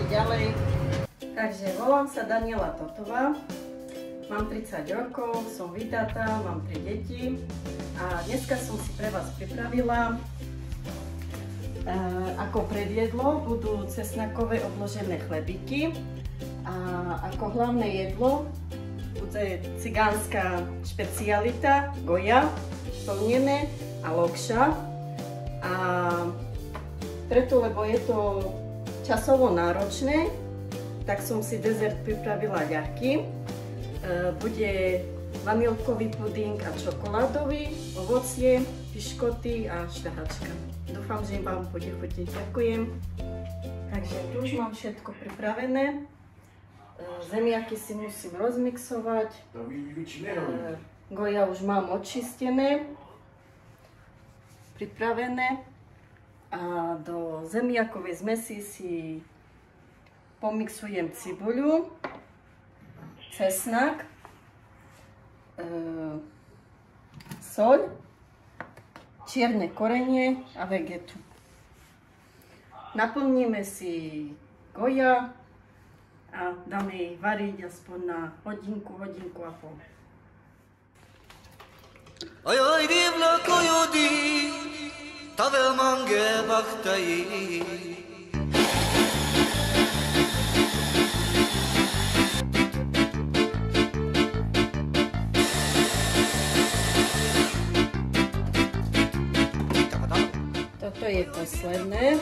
ďalej. Takže volám sa Daniela Totová, mám 30 rokov, som vydatá, mám 3 deti a dneska som si pre vás pripravila ako predjedlo budú cesnakové obložené chlebíky a ako hlavné jedlo bude cigánska špecialita goja, plnené a lokša. A preto, lebo je to časovo náročné, tak som si dezert pripravila ľahký. Bude vanilkový puding a čokoládový, ovocie, piškoty a šťahačka. Dúfam, že vám bude chutiť. Ďakujem. Takže tu už mám všetko pripravené. Zemiaky si musím rozmixovať. Goja už mám očistené, pripravené. A do zemiakovej zmesi si pomixujem cibuľu, cesnak, soľ, čierne korenie a vegetu. Naplníme si goja a dáme jej variť aspoň na hodinku, hodinku a pol. Oj, oj, divla kojodi, tavel mange baktaji. Toto je posledné.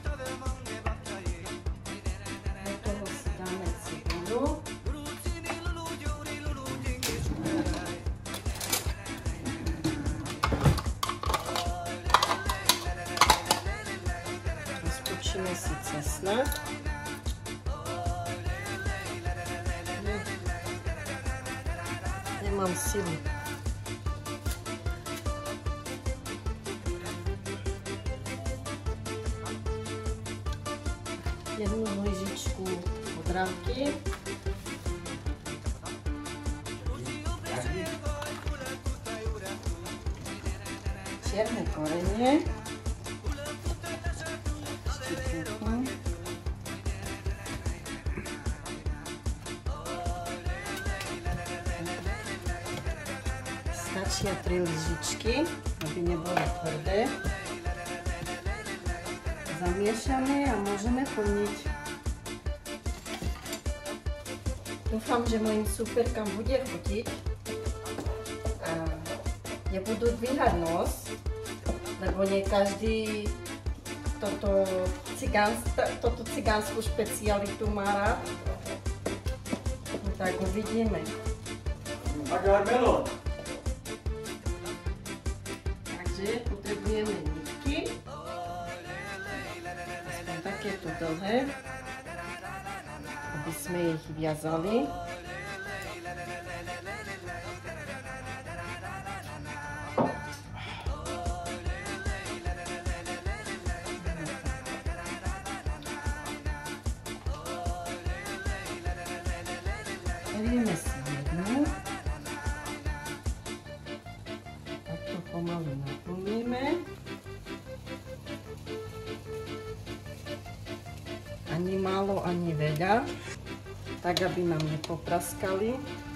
Do toho si dáme cibuľu. Rozpočíme si cesnak. Nemám silu. Jednu lyžičku odrávky. Čierne korenie. Stačia 3 lyžičky, aby nebolo tvrdé. Zamiešame a môžeme plniť. Dúfam, že mojim súperkám bude chutiť a nebudú dvíhať nos, lebo nie každý toto cigánsku špecialitu má rád. No tak uvidíme. Takže potrebujeme nitky. Takéto dlhé, aby sme ich viazali. Berieme si jednu. Takto pomalu naplníme. Ani málo, ani veľa, tak aby nám nepopraskali.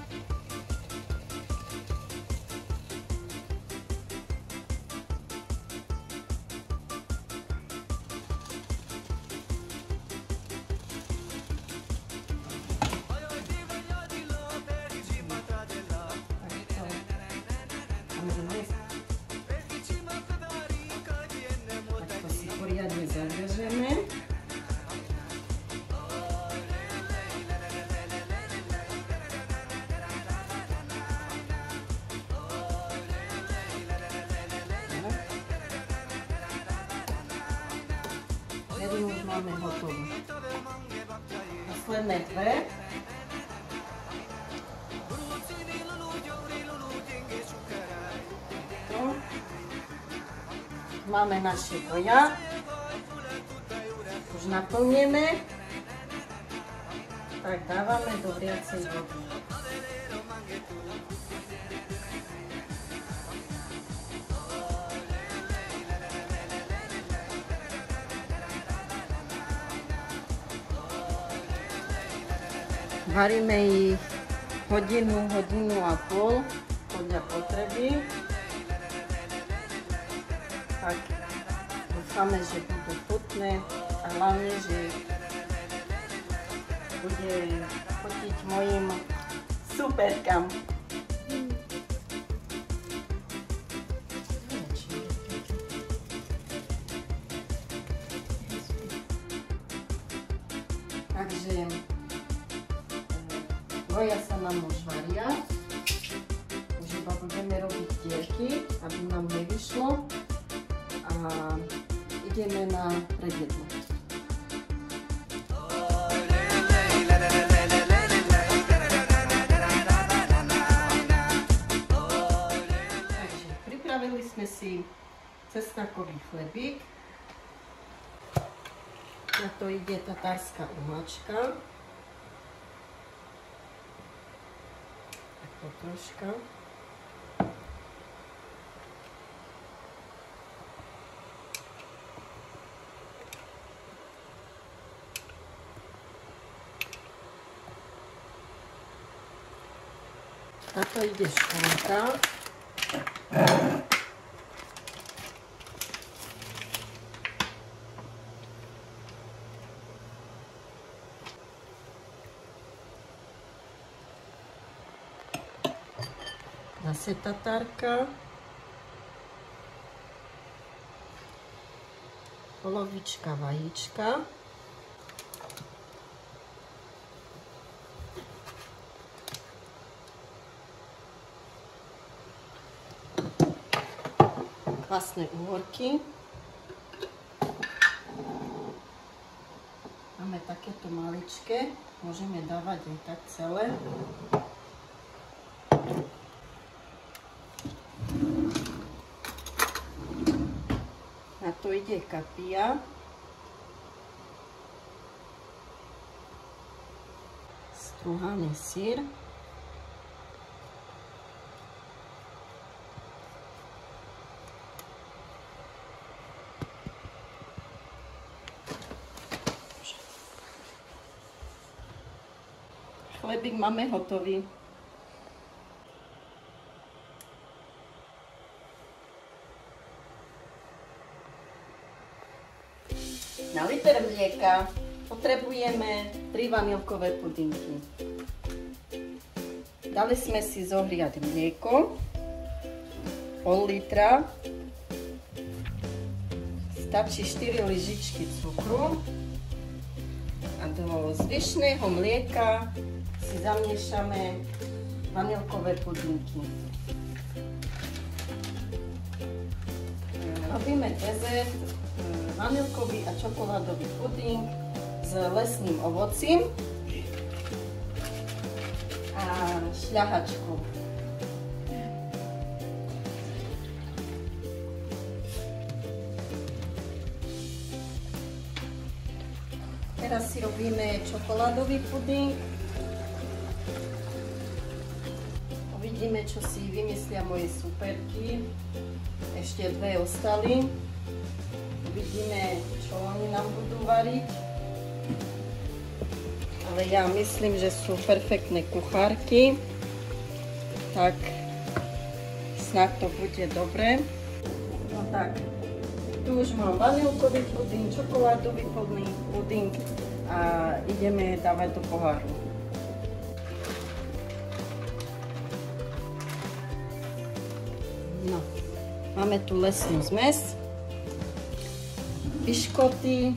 Takto si poriadne zavežeme. Jednu už máme hotovú. Posledné dve. Máme naše goja. Už naplníme. Tak dávame do vriacej vody. Varíme ich hodinu, hodinu a pol podľa potreby. Tak dúfame, že budú chutné a hlavne, že bude chutiť mojim superkám. Takže moja sa nám už varia. Už iba budeme robiť dierky, aby nám nevyšlo. A ideme na predjedlo. Takže pripravili sme si cesnakový chlebík. Na to ide tatárska umáčka. Takto troška. Na to ide školka. Zase tatárka. Polovička vajíčka. Kvasné uhorky. Máme takéto maličké, môžeme dávať aj tak celé. Na to ide kapia. Struhaný syr. Chlebík máme hotový. Na liter mlieka potrebujeme 3 vanilkové pudinky. Dali sme si zohriať mlieko, pol litra, stačí 4 lyžičky cukru a do zvyšného mlieka si zamiešame vanilkové pudinky. Robíme dezert vanilkový a čokoládový puding s lesným ovocím a šľahačkou. Teraz si robíme čokoládový puding. Uvidíme, čo si vymyslia moje superky. Ešte 2 ostali. Uvidíme, čo oni nám budú variť. Ale ja myslím, že sú perfektné kuchárky. Tak snad to bude dobre. No tak, tu už mám vanilkový puding, čokoládový puding a ideme dávať do poháru. No, máme tu lesnú zmes, piškoty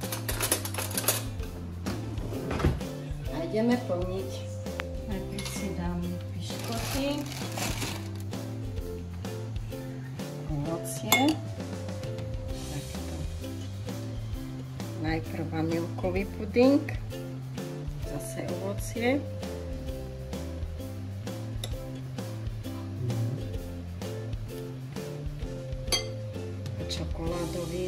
a ideme plniť. Najprv si dám piškoty, ovocie, takto. Najprv vanilkový puding, zase ovocie. Čokoládový.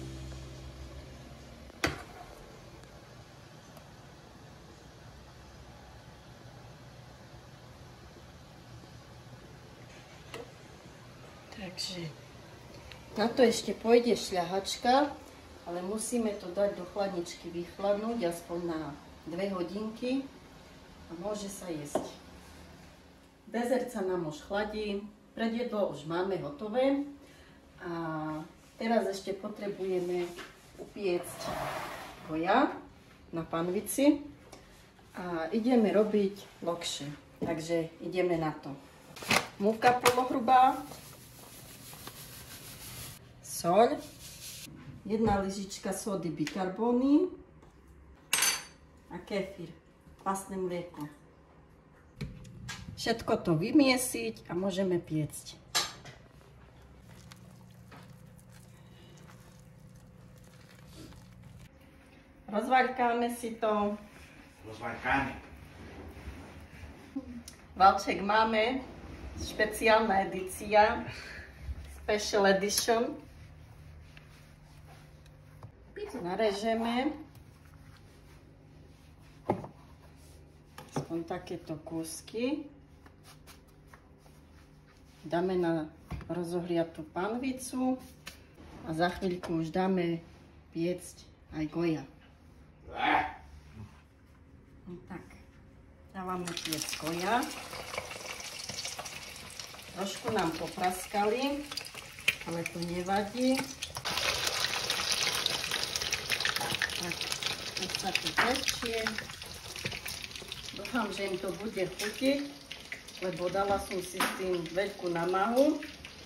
Takže na to ešte pôjde šľahačka, ale musíme to dať do chladničky vychladnúť aspoň na 2 hodinky, a môže sa jesť. Dezert sa nám už chladí, predjedlo už máme hotové a teraz ešte potrebujeme upiecť goja na panvici a ideme robiť lokše. Takže ideme na to. Múka polohrubá, soľ, 1 lyžička sódy bikarbóny a kefír, kvasné mlieko. Všetko to vymiesiť a môžeme piecť. Rozvaľkáme si to. Rozvaľkáme. Valček máme, špeciálna edícia, special edition. Narežeme aspoň takéto kúsky. Dáme na rozohriatú panvicu a za chvíľku už dáme piecť aj goja. Tak, dávame piecť goja. Trošku nám popraskali, ale to nevadí. Tak, už sa tu pečie. Dúfam, že im to bude chutiť, lebo dala som si s tým veľkú námahu.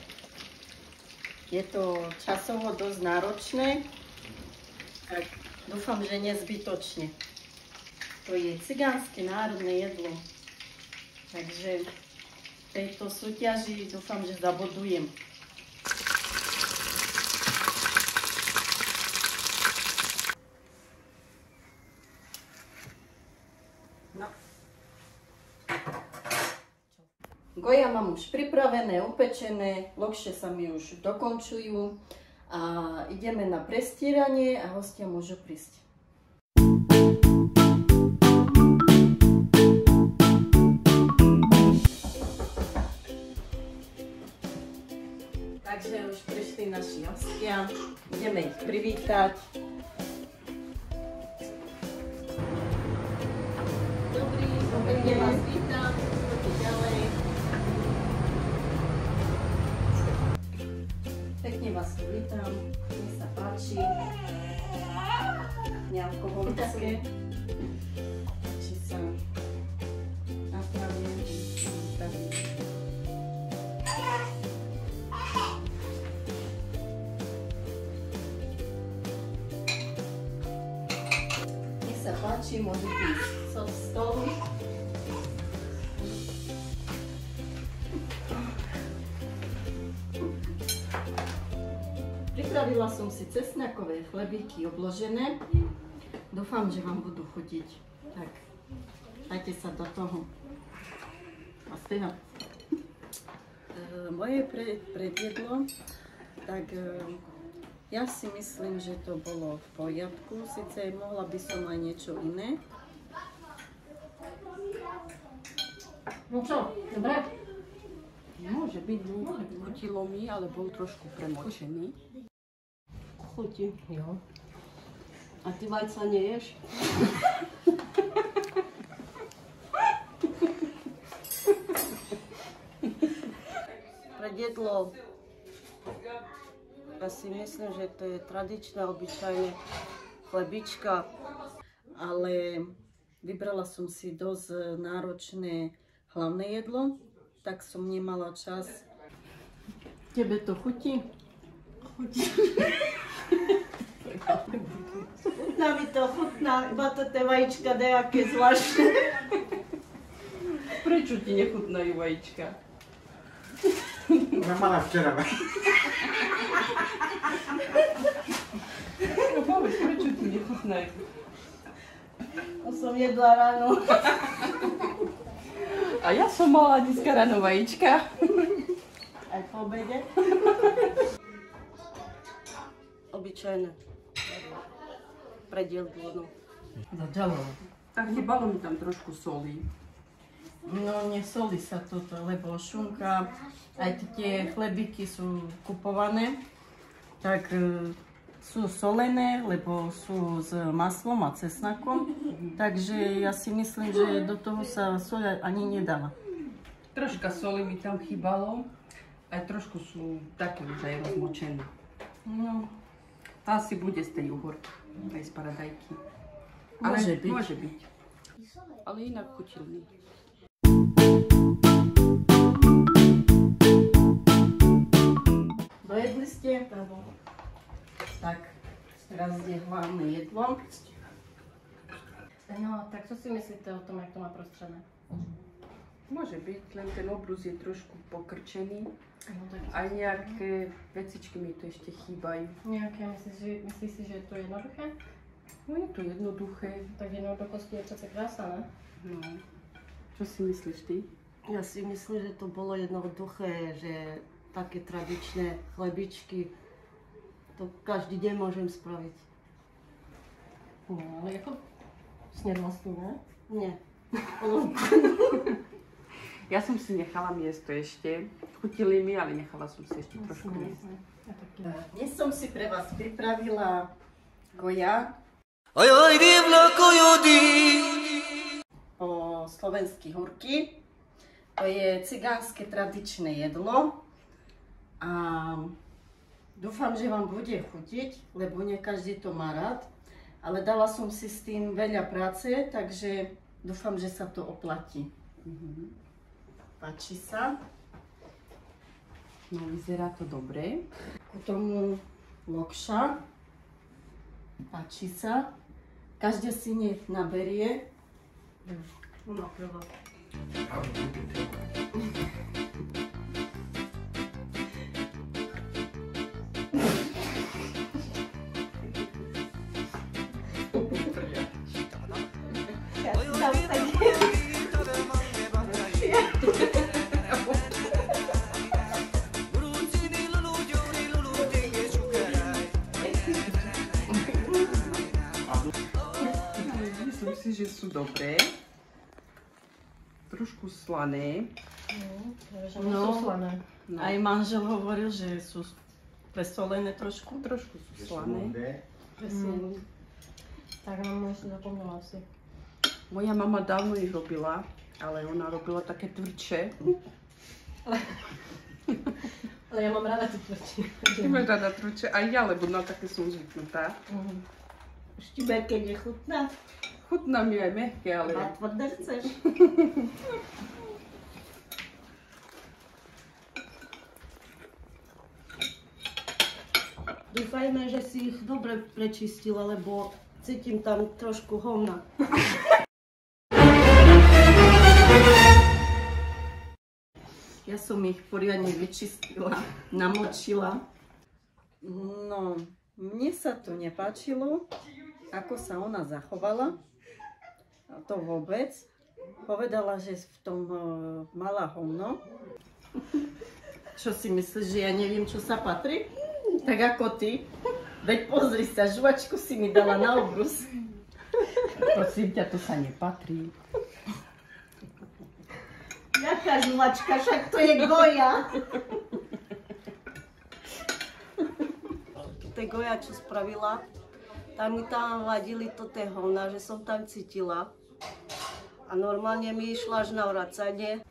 Je to časovo dosť náročné, tak dúfam, že nezbytočne. To je cigánske národné jedlo, takže v tejto súťaži dúfam, že zabodujem. No. Goja mám už pripravené, upečené, lokše sa mi už dokončujú a ideme na prestieranie a hostia môžu prísť. Takže už prišli naši hostia, ideme ich privítať. Pekne vás vítam, poďte ďalej. Pekne vás tu vítam, nech sa páči. Nealkoholické. Či sa napravím. Nech sa páči, môžete ísť so stolu. Pripravila som si cesnakové chlebíky obložené. Dúfam, že vám budú chutiť. Tak, dajte sa do toho. A stejno. Moje predjedlo, tak ja si myslím, že to bolo v poriadku. Sice mohla by som aj niečo iné. No čo, dobre? Môže byť, chutilo mi, ale bol trošku premočený. Chutí, jo. A ty vajca neješ? Predjedlo, ja si myslím, že to je tradičné, obyčajné chlebička, ale vybrala som si dosť náročné hlavné jedlo, tak som nemala čas. Tebe to chutí? Chutí. Chutná mi to, chutná, iba to tie vajíčka nejaké zvláštne. Prečo ti nechutnajú vajíčka? Ona mala včera. No povedz, prečo ti nechutnajú? To som jedla ráno. A ja som mala dneska ráno vajíčka. Aj po obede. Obyčajné. Predjedlo, no. Začalo. Tak chýbalo mi tam trošku soli. No, nesolí sa toto, lebo šunka, aj tie chlebíky sú kupované, tak sú solené, lebo sú s maslom a cesnakom. Takže ja si myslím, že do toho sa soľa ani nedala. Troška soli mi tam chýbalo. Aj trošku sú také už aj rozmočené. No, Tá asi bude z tej uhorky, aj z paradajky. môže byť. Môže byť. Ale inak chutilný. Dojedli ste? Tak, teraz je hlavné jedlo. No, tak co si myslíte o tom, jak to má prostředné? Môže byť, len ten obrus je trošku pokrčený. No, tak Aj nejaké vecičky mi tu ešte chýbajú. nějaké, myslíš si, že je to jednoduché? No je to jednoduché. Tak jednoduchosti je přece krása, ne? No. Čo si myslíš ty? Ja si myslím, že to bolo jednoduché, že také tradičné chlebičky, to každý deň môžem spraviť. No, ale jako snědlostní, ne? Nie. Ja som si nechala miesto ešte. Chutili mi, ale nechala som si ešte trošku miesto. Ja taky. Dnes som si pre vás pripravila goja Oj, oj, divloko jodi. po slovenský hurky. To je cigánske tradičné jedlo a dúfam, že vám bude chutiť, lebo nie každý to má rád. Ale dala som si s tým veľa práce, takže dúfam, že sa to oplatí. Páči sa. No, vyzerá to dobre. K tomu lokša. Páči sa. Každý si nech naberie. No, prvo. Oj, oj, divloko jodi, tave mange baktaji. Rucini lulu diori lulu dinge čukaraj. Myslím si, že sú dobré. Trošku slané. No, slané. No. Aj manžel hovoril, že sú presolené trošku. Trošku sú slané. Tak mám ešte zapomněla asi. Moja mama dávno ich robila, ale ona robila také tvrdšie. Ale ja mám ráda ty tvrdší. Ty máš rada tvrdšie, aj ja, lebo na také som zvyknutá. Štiberke nechutná. Chutná mi aj mehké, ale... A tvrdé chceš? Dúfajme, že si ich dobre prečistila, lebo cítim tam trošku hovna. Ja som ich poriadne vyčistila, namočila. No, mne sa to nepáčilo, ako sa ona zachovala. A to vôbec. Povedala, že v tom mala hovno. Čo si myslíš, že ja neviem, čo sa patrí? Tak ako ty. Veď pozri sa, žuvačku si mi dala na obrus. Prosím ťa, to sa nepatrí. Jaká žuvačka, však to je goja. To je goja, čo spravila. Tam mi tam vadili to tie hovna, že som tam cítila. A normálne mi išla až na vracanie.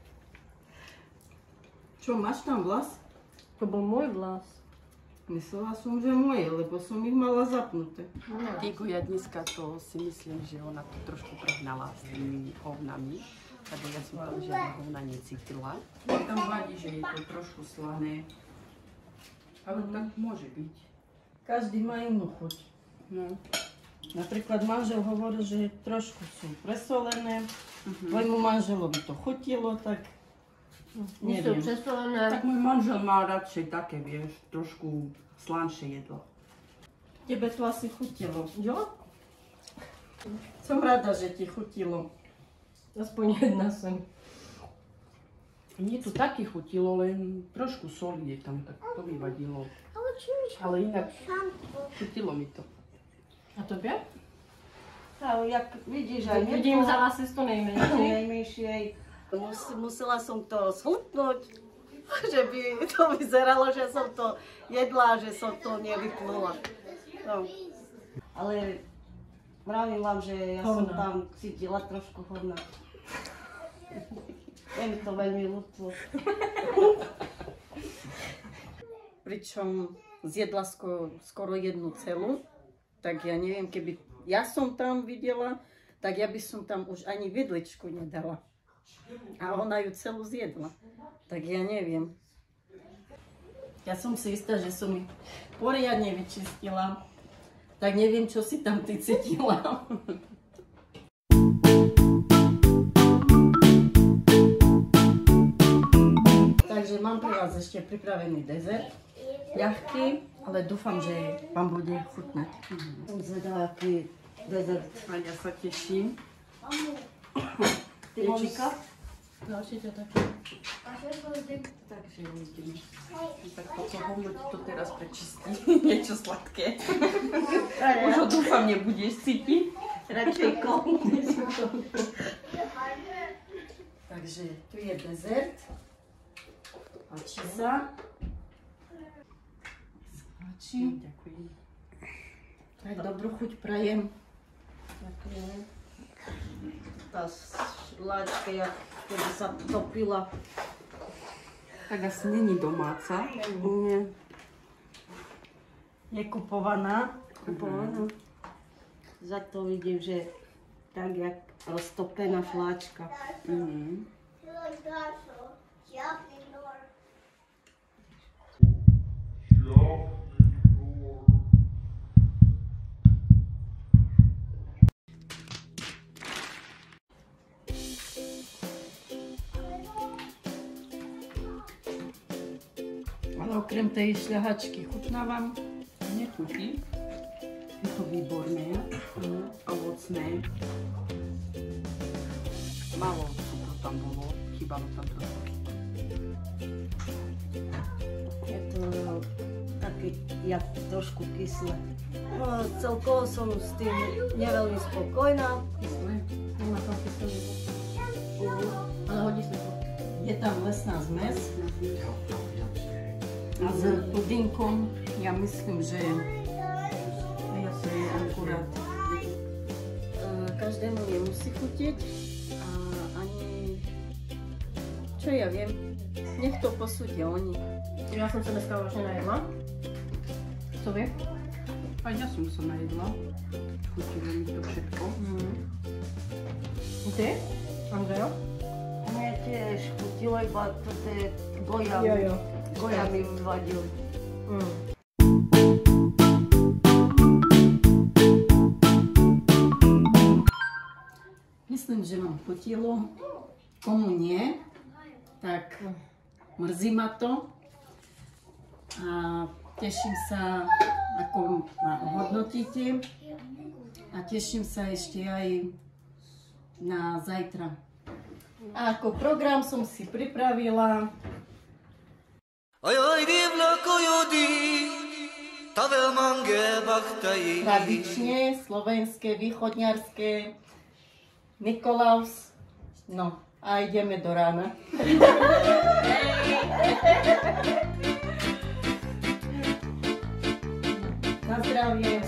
Čo, máš tam vlas? To bol môj vlas. Myslela som, že moje, lebo som ich mala zapnuté. Týko, ja dneska to si myslím, že ona to trošku prehnala s tými hovnami. Lebo ja som tam žiadne hovna necítila. Mne tam vadí, že je to trošku slané. Ale tak môže byť. Každý má inú chuť. No. Napríklad manžel hovoril, že trošku sú presolené. Tvojmu manželovi to chutilo, tak neviem. Sú přesolené. Tak môj manžel má radšej také, vieš, trošku slanšie jedlo. Tebe to asi chutilo. Jo? Som rada, že ti chutilo. Aspoň jedna sem. Mne to taky chutilo, len trošku soli je tam, tak to mi vadilo. Ale inak chutilo mi to. A tobě? A jak vidíš, aj mne Vidím to za vás to nejmenší. najmenšej. Musela som to zhltnúť, že by to vyzeralo, že som to jedla, že som to nevyplula. No. Ale vravím vám, že ja som tam cítila trošku hovna. Je mi to veľmi ľúto. Pričom zjedla skoro jednu celú, tak ja neviem, keby ja som tam videla, tak ja by som tam už ani vidličku nedala. A ona ju celú zjedla. Tak ja neviem. Ja som si istá, že som ich poriadne vyčistila. Tak neviem, čo si tam ty cítila. Takže mám pre vás ešte pripravený dezert. Ľahký, ale dúfam, že vám bude chutnať. Som zvedala, aký dezert. A ja sa teším. Ty, Monika? Určite také. Takže uvidíme. Tak toto hovno ti to teraz prečistí. Niečo sladké. Už ho dúfam nebudeš cítiť. Radšej kom. Takže tu je dezert. Páči sa. Páči. Ďakujem. Tak dobrú chuť prajem. Ďakujem. Tá šláčka, jak keby sa topila. Tak asi není domáca. Nie. Je kupovaná. Kupovaná. Za to vidím, že tak jak roztopená šláčka. Ale okrem tej šľahačky chutná vám? Nechutí. Je to výborné. Ovocné. Málo cukru tam bolo. Chýbalo tam trošku. Je to také, jak trošku kyslé. No, celkovo som s tým neveľmi spokojná. Kyslé. Nemá tam kyselinu. Ale hodí sa to. Je tam lesná zmes. A s pudinkom, ja myslím, že to je akurát. Každému nemusí chutiť a ani, čo ja viem, nech to posúdia oni. Ja som sa dneska vlastne najedla. Co vie? A ja som sa najedla. Chutilo mi to všetko. Ty? Andrejo? Mne tiež chutilo, iba to je goja. Jo. Goja mi vadil. Myslím, že vám chutilo. Komu nie, tak mrzí ma to. A teším sa, ako ma hodnotíte. A teším sa ešte aj na zajtra. A ako program som si pripravila tradične slovenské, východňarské Nikolaus. No a ideme do rána. Na zdravie.